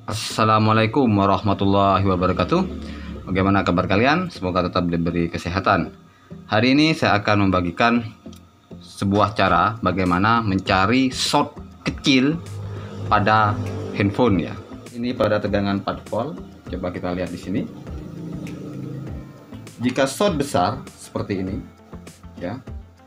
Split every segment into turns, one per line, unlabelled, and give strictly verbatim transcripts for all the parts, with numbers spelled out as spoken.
Assalamualaikum warahmatullahi wabarakatuh. Bagaimana kabar kalian? Semoga tetap diberi kesehatan. Hari ini saya akan membagikan sebuah cara bagaimana mencari short kecil pada handphone ya. Ini pada tegangan empat volt. Coba kita lihat di sini. Jika short besar seperti ini ya.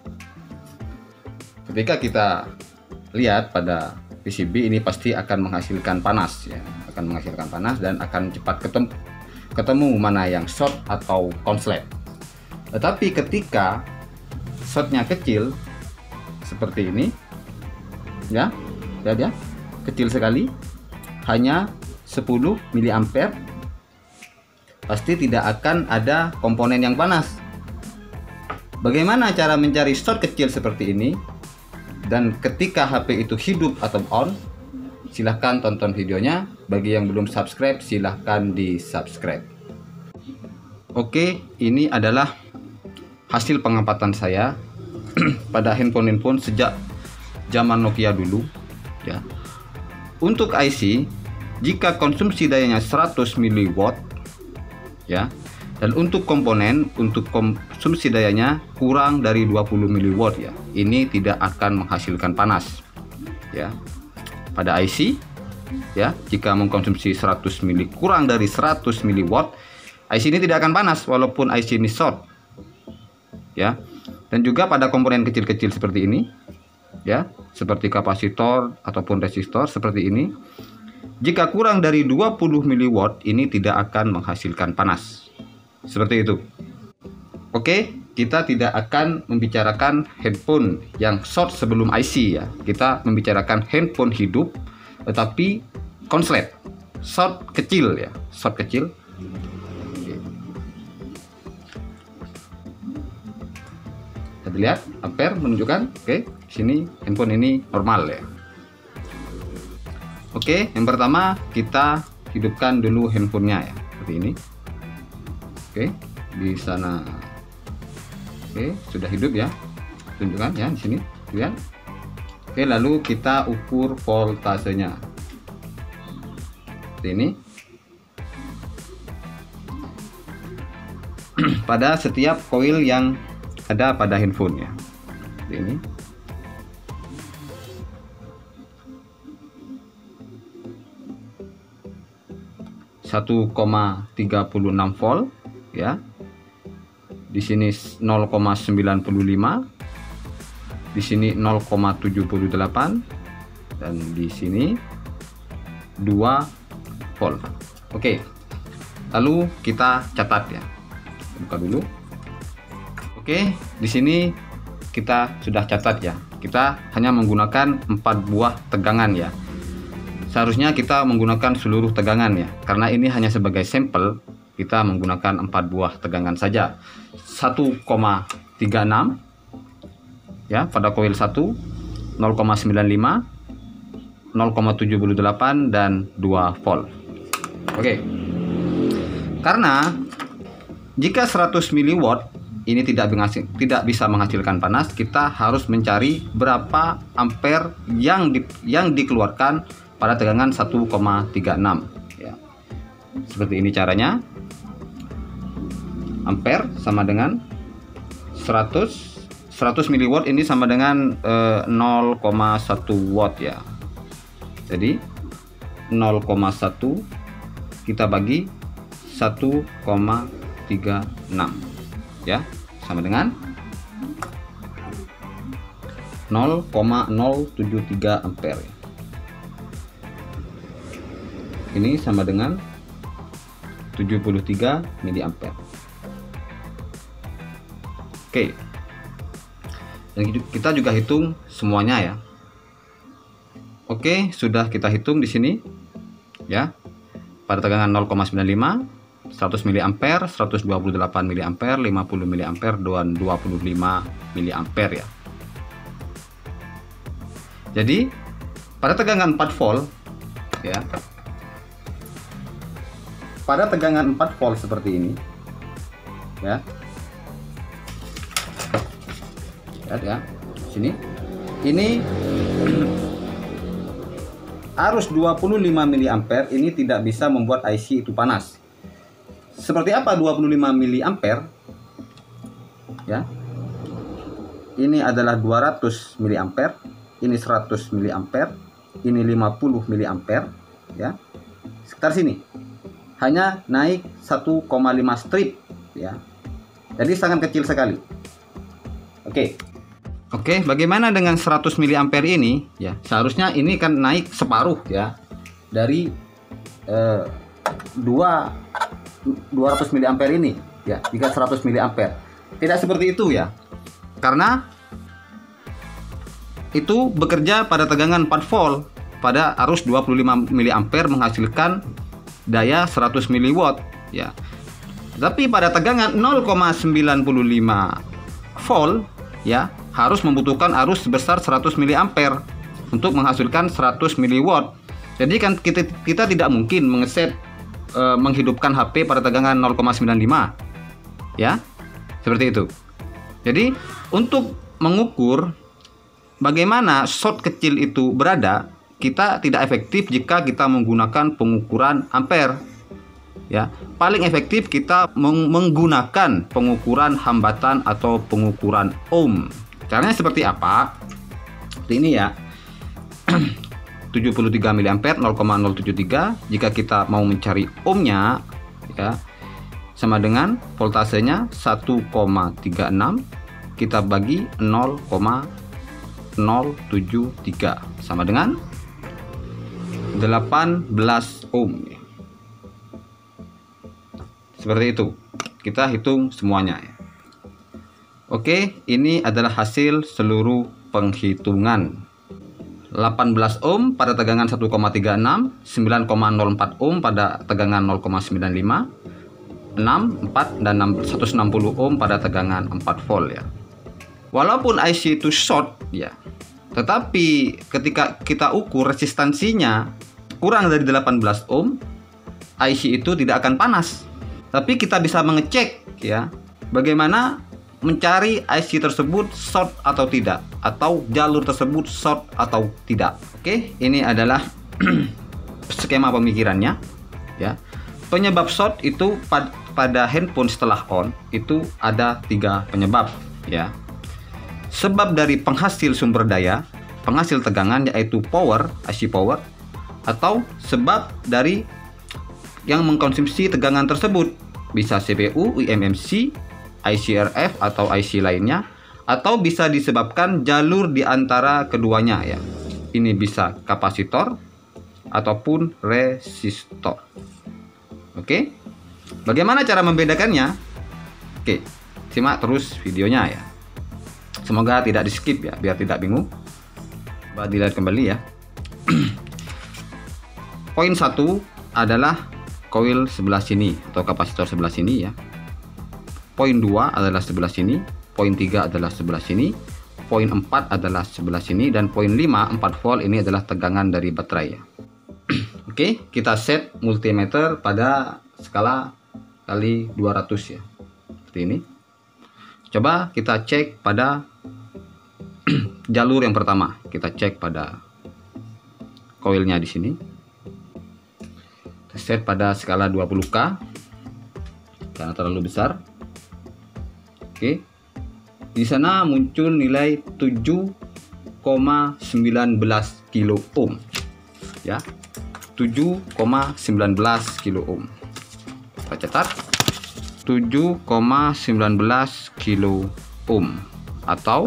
Ketika kita lihat pada P C B ini pasti akan menghasilkan panas ya, akan menghasilkan panas dan akan cepat ketemu, ketemu mana yang short atau konslet. Tetapi ketika shortnya kecil seperti ini ya, lihat ya, kecil sekali, hanya sepuluh miliampere, pasti tidak akan ada komponen yang panas. Bagaimana cara mencari short kecil seperti ini? Dan ketika H P itu hidup atau on, silahkan tonton videonya. Bagi yang belum subscribe, silahkan di subscribe. Oke, ini adalah hasil pengamatan saya pada handphone-handphone sejak zaman Nokia dulu ya. Untuk I C, jika konsumsi dayanya seratus miliwatt ya, dan untuk komponen, untuk konsumsi dayanya kurang dari dua puluh miliwatt ya, ini tidak akan menghasilkan panas ya. Pada I C ya, jika mengkonsumsi seratus mili kurang dari seratus miliwatt, I C ini tidak akan panas walaupun I C ini short ya. Dan juga pada komponen kecil-kecil seperti ini ya, seperti kapasitor ataupun resistor seperti ini, jika kurang dari dua puluh miliwatt ini tidak akan menghasilkan panas. Seperti itu. Oke, kita tidak akan membicarakan handphone yang short sebelum I C ya. Kita membicarakan handphone hidup tetapi konslet, short kecil ya, short kecil. Oke. Kita lihat ampere menunjukkan, oke, sini handphone ini normal ya. Oke, yang pertama kita hidupkan dulu handphonenya ya, seperti ini. Oke, di sana. Oke, sudah hidup ya. Tunjukkan ya di sini, lihat. Oke, lalu kita ukur voltasenya. Seperti ini. Pada setiap koil yang ada pada handphone ya. Seperti ini. satu koma tiga enam volt ya. Di sini nol koma sembilan lima, di sini nol koma tujuh delapan, dan di sini dua volt. Oke, lalu kita catat ya. Buka dulu. Oke, di sini kita sudah catat ya. Kita hanya menggunakan empat buah tegangan ya. Seharusnya kita menggunakan seluruh tegangan ya, karena ini hanya sebagai sampel. Kita menggunakan empat buah tegangan saja. Satu koma tiga enam ya pada koil satu, nol koma sembilan lima, nol koma tujuh delapan, dan dua volt. Oke. Karena jika seratus miliwatt ini tidak menghasil, tidak bisa menghasilkan panas, kita harus mencari berapa ampere yang di, yang dikeluarkan pada tegangan satu koma tiga enam ya. Seperti ini caranya. Ampere sama dengan seratus seratus miliwatt ini sama dengan eh, nol koma satu watt ya. Jadi nol koma satu kita bagi satu koma tiga enam ya, sama dengan nol koma nol tujuh tiga ampere. Ini sama dengan tujuh puluh tiga miliampere. Oke, dan kita juga hitung semuanya ya. Oke, sudah kita hitung di sini ya. Pada tegangan nol koma sembilan lima, seratus miliampere, seratus dua puluh delapan miliampere, lima puluh miliampere, dan dua puluh lima miliampere ya. Jadi pada tegangan empat volt ya. Pada tegangan empat volt seperti ini ya. Lihat ya, sini. Ini arus dua puluh lima miliampere ini tidak bisa membuat I C itu panas. Seperti apa dua puluh lima miliampere? Ya. Ini adalah dua ratus miliampere, ini seratus miliampere, ini lima puluh miliampere, ya. Sekitar sini. Hanya naik satu koma lima strip, ya. Jadi sangat kecil sekali. Oke. Oke, bagaimana dengan seratus miliampere ini? Ya, seharusnya ini kan naik separuh ya dari eh, dua ratus miliampere ini ya, jika seratus miliampere. Tidak seperti itu ya. Karena itu bekerja pada tegangan empat volt pada arus dua puluh lima miliampere menghasilkan daya seratus miliwatt ya. Tapi pada tegangan nol koma sembilan lima volt ya, harus membutuhkan arus sebesar seratus miliampere untuk menghasilkan seratus miliwatt. Jadi kan kita, kita tidak mungkin mengeset e, menghidupkan H P pada tegangan nol koma sembilan lima. Ya. Seperti itu. Jadi untuk mengukur bagaimana short kecil itu berada, kita tidak efektif jika kita menggunakan pengukuran ampere. Ya, paling efektif kita meng menggunakan pengukuran hambatan atau pengukuran ohm. Caranya seperti apa? Seperti ini ya. tujuh puluh tiga miliampere nol koma nol tujuh tiga. Jika kita mau mencari ohmnya ya, sama dengan voltasenya satu koma tiga enam, kita bagi nol koma nol tujuh tiga sama dengan delapan belas ohm. Seperti itu. Kita hitung semuanya ya. Oke, ini adalah hasil seluruh penghitungan. delapan belas ohm pada tegangan satu koma tiga enam, sembilan koma nol empat ohm pada tegangan nol koma sembilan lima, enam, empat, dan seratus enam puluh ohm pada tegangan empat volt ya. Walaupun I C itu short ya, tetapi ketika kita ukur resistansinya kurang dari delapan belas ohm, I C itu tidak akan panas. Tapi kita bisa mengecek ya, bagaimana mencari I C tersebut short atau tidak, atau jalur tersebut short atau tidak. Oke, ini adalah skema pemikirannya ya. Penyebab short itu pad pada handphone setelah on itu ada tiga penyebab ya. Sebab dari penghasil sumber daya, penghasil tegangan yaitu power, I C power, atau sebab dari yang mengkonsumsi tegangan tersebut, bisa C P U, I M M C, I C R F atau I C lainnya, atau bisa disebabkan jalur di antara keduanya ya. Ini bisa kapasitor ataupun resistor. Oke. Bagaimana cara membedakannya? Oke, simak terus videonya ya. Semoga tidak di-skip ya, biar tidak bingung. Coba dilihat kembali ya. Poin satu adalah koil sebelah sini atau kapasitor sebelah sini ya. Poin dua adalah sebelah sini, poin tiga adalah sebelah sini, poin empat adalah sebelah sini, dan poin lima, empat volt ini adalah tegangan dari baterai ya. Oke, kita set multimeter pada skala kali dua ratus ya. Seperti ini. Coba kita cek pada jalur yang pertama. Kita cek pada koilnya di sini. Set pada skala dua puluh K karena terlalu besar. Oke. Di sana muncul nilai tujuh koma satu sembilan kilo ohm. Ya. tujuh koma satu sembilan kilo ohm. Kita catat tujuh koma satu sembilan kilo ohm atau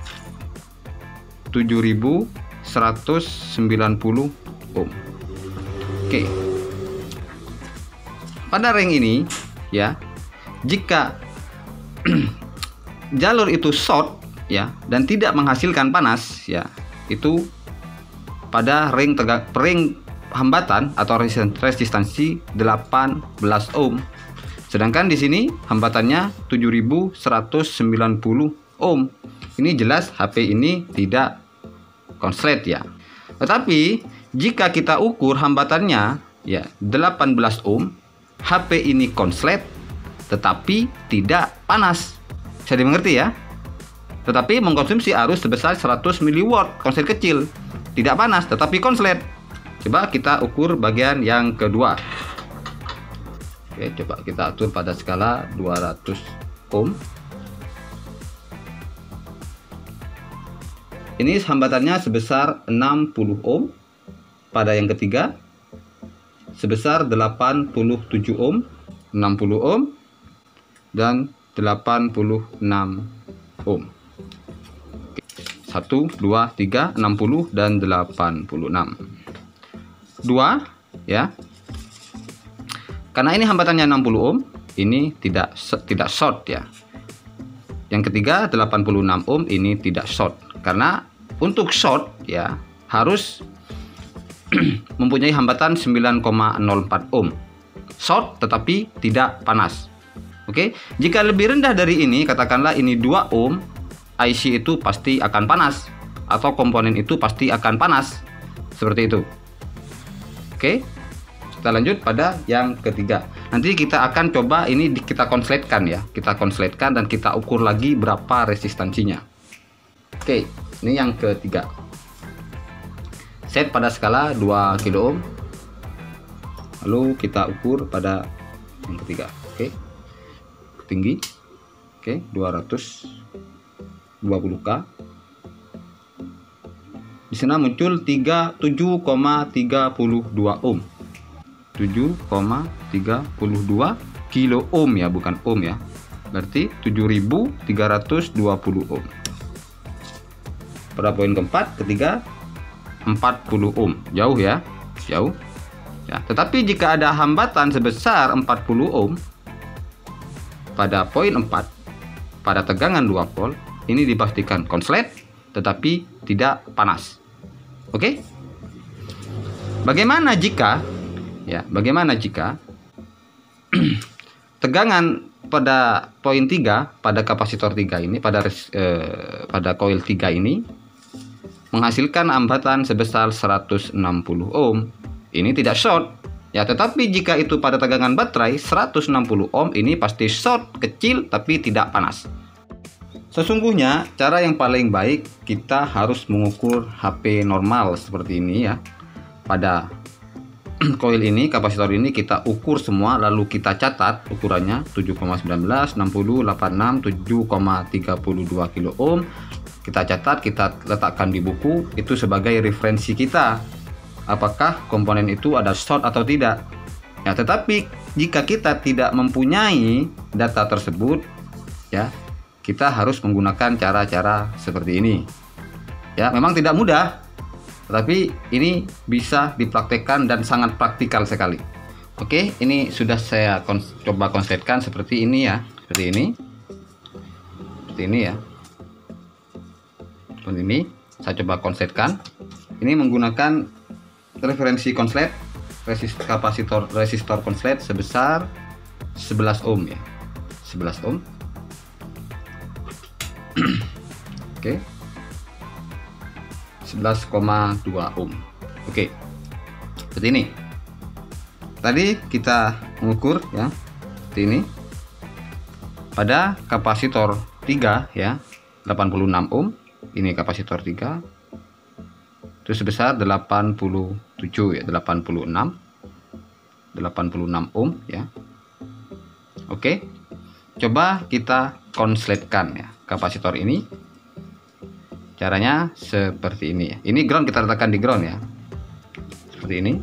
tujuh ribu seratus sembilan puluh ohm. Oke. Pada ring ini ya, jika jalur itu short ya dan tidak menghasilkan panas ya, itu pada ring tegak ring hambatan atau resistansi delapan belas ohm. Sedangkan di sini hambatannya tujuh ribu seratus sembilan puluh ohm. Ini jelas H P ini tidak konslet ya. Tetapi jika kita ukur hambatannya ya delapan belas ohm, H P ini konslet tetapi tidak panas. Bisa dimengerti ya? Tetapi mengkonsumsi arus sebesar seratus miliwatt, konslet kecil. Tidak panas tetapi konslet. Coba kita ukur bagian yang kedua. Oke, coba kita atur pada skala dua ratus ohm. Ini hambatannya sebesar enam puluh ohm. Pada yang ketiga sebesar delapan puluh tujuh ohm, enam puluh ohm dan delapan puluh enam ohm. satu, dua, tiga, enam puluh dan delapan puluh enam. dua ya. Karena ini hambatannya enam puluh ohm, ini tidak tidak short ya. Yang ketiga delapan puluh enam ohm, ini tidak short. Karena untuk short ya harus mempunyai hambatan sembilan koma nol empat ohm. Short tetapi tidak panas. Oke, jika lebih rendah dari ini, katakanlah ini dua ohm, I C itu pasti akan panas atau komponen itu pasti akan panas. Seperti itu. Oke. Kita lanjut pada yang ketiga. Nanti kita akan coba ini kita konsletkan ya. Kita konsletkan dan kita ukur lagi berapa resistansinya. Oke, ini yang ketiga. Set pada skala dua kilo ohm. Lalu kita ukur pada yang ketiga. Oke. Tinggi. Oke, dua ratus dua puluh K. Di sana muncul tujuh koma tiga dua ohm. tujuh koma tiga dua kilo ohm ya, bukan ohm ya. Berarti tujuh ribu tiga ratus dua puluh ohm. Pada poin keempat, ketiga empat puluh ohm. Jauh ya, jauh. Ya, tetapi jika ada hambatan sebesar empat puluh ohm pada poin empat pada tegangan dua volt, ini dipastikan konslet tetapi tidak panas. Oke? Bagaimana jika Ya, bagaimana jika tegangan pada poin tiga pada kapasitor tiga ini pada eh, pada koil tiga ini menghasilkan hambatan sebesar seratus enam puluh ohm. Ini tidak short. Ya, tetapi jika itu pada tegangan baterai seratus enam puluh ohm, ini pasti short, kecil tapi tidak panas. Sesungguhnya cara yang paling baik kita harus mengukur H P normal seperti ini ya. Pada koil ini, kapasitor ini kita ukur semua lalu kita catat ukurannya tujuh koma satu sembilan, enam puluh, delapan puluh enam, tujuh koma tiga dua kilo ohm. Kita catat, kita letakkan di buku itu sebagai referensi kita. Apakah komponen itu ada short atau tidak? Ya, tetapi jika kita tidak mempunyai data tersebut ya, kita harus menggunakan cara-cara seperti ini. Ya, memang tidak mudah, tapi ini bisa dipraktekkan dan sangat praktikal sekali. Oke, ini sudah saya kons coba konsletkan seperti ini ya, seperti ini, seperti ini ya. Seperti ini, saya coba konsletkan. Ini menggunakan referensi konslet, resist kapasitor resistor konslet sebesar sebelas ohm ya, sebelas ohm. Oke. sebelas koma dua ohm. Oke. Seperti ini. Tadi kita mengukur ya, seperti ini. Pada kapasitor tiga ya, delapan puluh enam ohm. Ini kapasitor tiga. Itu sebesar delapan puluh tujuh ya, delapan puluh enam. delapan puluh enam ohm ya. Oke. Coba kita konsletkan ya kapasitor ini. Caranya seperti ini ya. Ini ground, kita letakkan di ground ya. Seperti ini.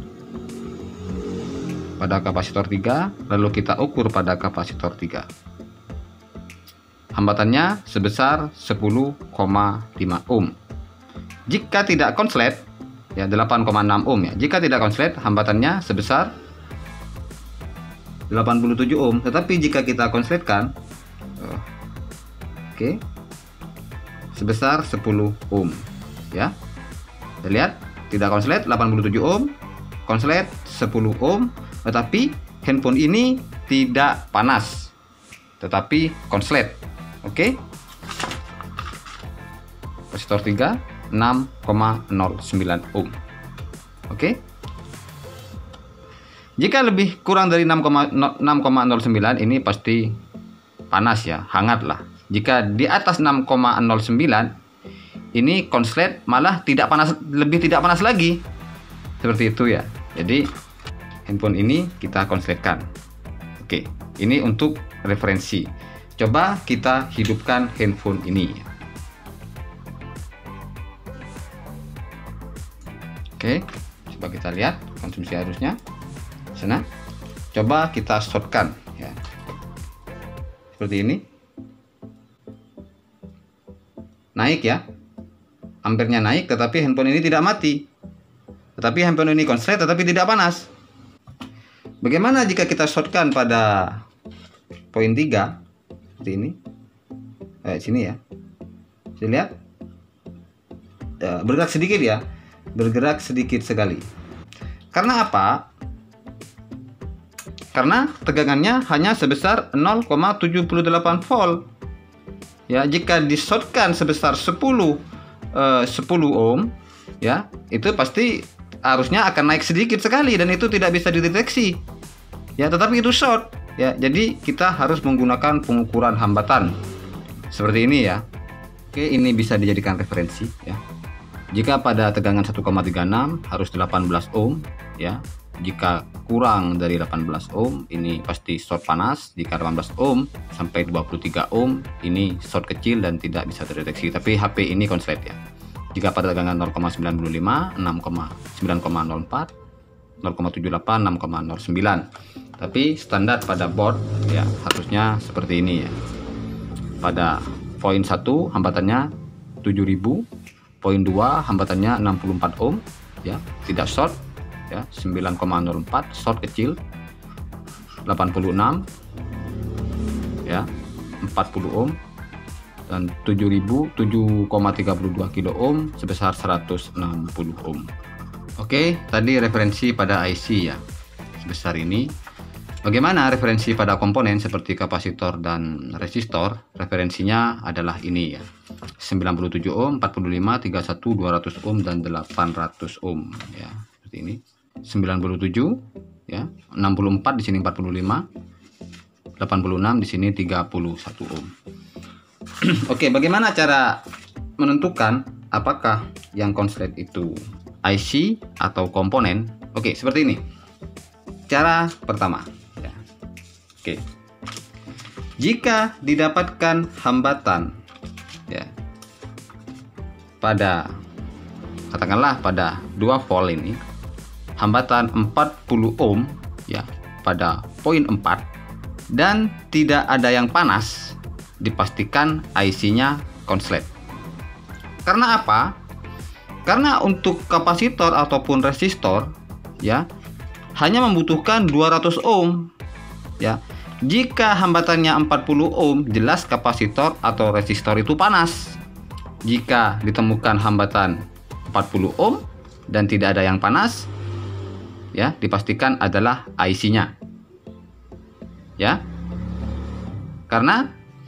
Pada kapasitor tiga, lalu kita ukur pada kapasitor tiga. Hambatannya sebesar sepuluh koma lima ohm. Jika tidak konslet ya, delapan koma enam ohm ya. Jika tidak konslet, hambatannya sebesar delapan puluh tujuh ohm. Tetapi jika kita konsletkan oh, oke, okay, sebesar sepuluh ohm ya. Kita lihat, tidak konslet delapan puluh tujuh ohm, konslet sepuluh ohm, tetapi handphone ini tidak panas tetapi konslet. Oke. Kapasitor tiga enam koma nol sembilan ohm. Oke. Jika lebih kurang dari enam koma nol sembilan, ini pasti panas ya, hangat lah. Jika di atas enam koma nol sembilan, ini konslet malah tidak panas, lebih tidak panas lagi. Seperti itu ya. Jadi handphone ini kita konsletkan. Oke, ini untuk referensi. Coba kita hidupkan handphone ini. Oke, coba kita lihat konsumsi arusnya. Sana. Coba kita shortkan ya. Seperti ini. Naik ya. Ampernya naik, tetapi handphone ini tidak mati. Tetapi handphone ini konslet tetapi tidak panas. Bagaimana jika kita shortkan pada poin tiga seperti ini? Kayak sini ya. Bisa lihat? Ya, bergerak sedikit ya. Bergerak sedikit sekali. Karena apa? Karena tegangannya hanya sebesar nol koma tujuh delapan volt. Ya, jika di-shortkan sebesar sepuluh ohm, ya, itu pasti arusnya akan naik sedikit sekali dan itu tidak bisa dideteksi. Ya, tetapi itu short, ya. Jadi kita harus menggunakan pengukuran hambatan seperti ini ya. Oke, ini bisa dijadikan referensi ya. Jika pada tegangan satu koma tiga enam harus delapan belas ohm, ya. Jika kurang dari delapan belas ohm ini pasti short panas. Jika delapan belas ohm sampai dua puluh tiga ohm ini short kecil dan tidak bisa terdeteksi, tapi H P ini konslet ya. Jika pada tegangan nol koma sembilan lima, enam koma sembilan nol empat, nol koma tujuh delapan, enam koma nol sembilan. Tapi standar pada board ya harusnya seperti ini ya. Pada poin satu hambatannya tujuh ribu, poin dua hambatannya enam puluh empat ohm ya, tidak short ya, sembilan koma nol empat short kecil, delapan puluh enam ya, empat puluh ohm, dan tujuh ribu tujuh koma tiga dua kilo ohm sebesar seratus enam puluh ohm. Oke, tadi referensi pada I C ya sebesar ini. Bagaimana referensi pada komponen seperti kapasitor dan resistor? Referensinya adalah ini ya, sembilan puluh tujuh ohm, empat puluh lima, tiga puluh satu, dua ratus ohm, dan delapan ratus ohm ya, seperti ini. Sembilan puluh tujuh ya, enam puluh empat di sini, empat puluh lima, delapan puluh enam di sini, tiga puluh satu ohm. Oke, bagaimana cara menentukan apakah yang konslet itu I C atau komponen? Oke, seperti ini. Cara pertama ya. Oke. Jika didapatkan hambatan ya pada, katakanlah pada dua volt ini, hambatan empat puluh ohm ya pada poin empat dan tidak ada yang panas, dipastikan I C-nya konslet. Karena apa? Karena untuk kapasitor ataupun resistor ya hanya membutuhkan dua ratus ohm ya. Jika hambatannya empat puluh ohm, jelas kapasitor atau resistor itu panas. Jika ditemukan hambatan empat puluh ohm dan tidak ada yang panas, ya, dipastikan adalah I C-nya. Ya. Karena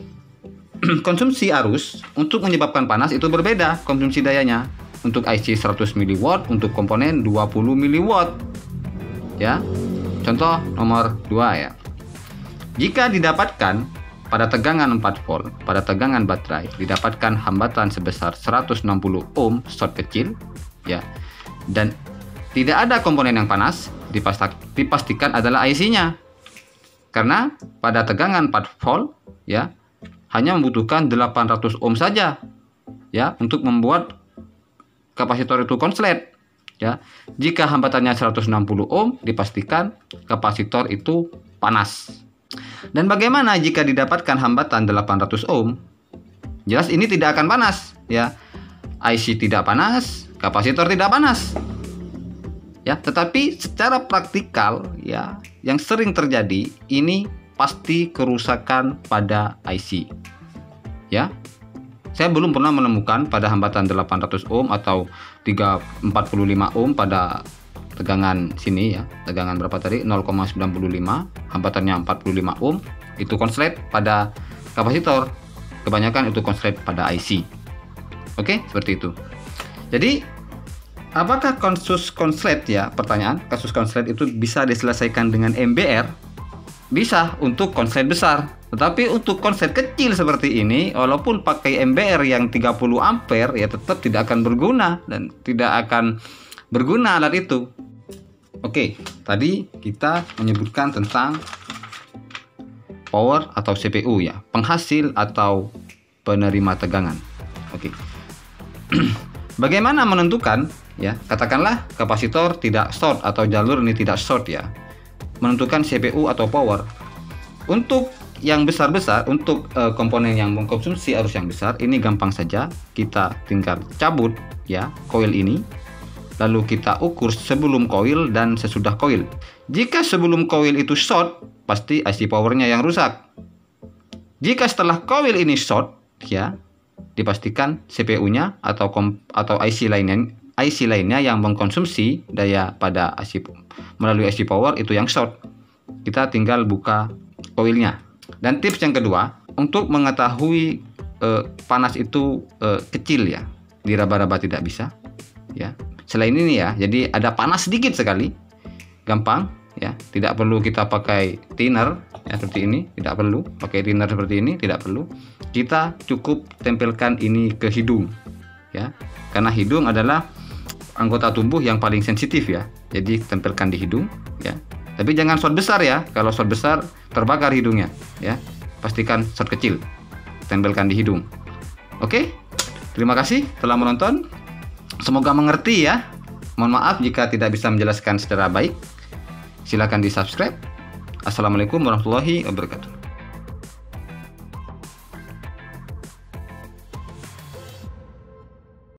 konsumsi arus untuk menyebabkan panas itu berbeda konsumsi dayanya. Untuk I C seratus miliwatt, untuk komponen dua puluh miliwatt. Ya. Contoh nomor dua ya. Jika didapatkan pada tegangan empat volt, pada tegangan baterai didapatkan hambatan sebesar seratus enam puluh ohm short kecil ya. Dan tidak ada komponen yang panas, dipastikan adalah I C-nya. Karena pada tegangan empat volt ya hanya membutuhkan delapan ratus ohm saja ya untuk membuat kapasitor itu konslet ya. Jika hambatannya seratus enam puluh ohm, dipastikan kapasitor itu panas. Dan bagaimana jika didapatkan hambatan delapan ratus ohm? Jelas ini tidak akan panas ya. I C tidak panas, kapasitor tidak panas. Ya, tetapi secara praktikal ya, yang sering terjadi ini pasti kerusakan pada I C. Ya. Saya belum pernah menemukan pada hambatan delapan ratus ohm atau tiga ratus empat puluh lima ohm pada tegangan sini ya. Tegangan berapa tadi? nol koma sembilan lima, hambatannya empat puluh lima ohm, itu konslet pada kapasitor. Kebanyakan itu konslet pada I C. Oke, seperti itu. Jadi, apakah kasus konslet ya? Pertanyaan, kasus konslet itu bisa diselesaikan dengan M B R? Bisa untuk konslet besar. Tetapi untuk konslet kecil seperti ini, walaupun pakai M B R yang tiga puluh ampere, ya tetap tidak akan berguna dan tidak akan berguna alat itu. Oke, tadi kita menyebutkan tentang power atau C P U ya, penghasil atau penerima tegangan. Oke. Bagaimana menentukan ya? Katakanlah kapasitor tidak short atau jalur ini tidak short ya. Menentukan C P U atau power. Untuk yang besar-besar, untuk uh, komponen yang mengkonsumsi arus yang besar, ini gampang saja. Kita tinggal cabut ya koil ini. Lalu kita ukur sebelum koil dan sesudah koil. Jika sebelum koil itu short, pasti I C powernya yang rusak. Jika setelah koil ini short, ya, dipastikan C P U-nya atau atau I C lainnya, I C lainnya yang mengkonsumsi daya pada I C melalui I C power itu yang short. Kita tinggal buka koilnya. Dan tips yang kedua, untuk mengetahui eh, panas itu eh, kecil ya, diraba-raba tidak bisa, ya. Selain ini ya, jadi ada panas sedikit sekali, gampang ya, tidak perlu kita pakai thinner ya seperti ini, tidak perlu pakai thinner seperti ini, tidak perlu. Kita cukup tempelkan ini ke hidung ya, karena hidung adalah anggota tubuh yang paling sensitif ya, jadi tempelkan di hidung ya. Tapi jangan short besar ya, kalau short besar terbakar hidungnya ya. Pastikan short kecil, tempelkan di hidung. Oke, terima kasih telah menonton. Semoga mengerti ya. Mohon maaf jika tidak bisa menjelaskan secara baik. Silakan di subscribe. Assalamualaikum warahmatullahi wabarakatuh.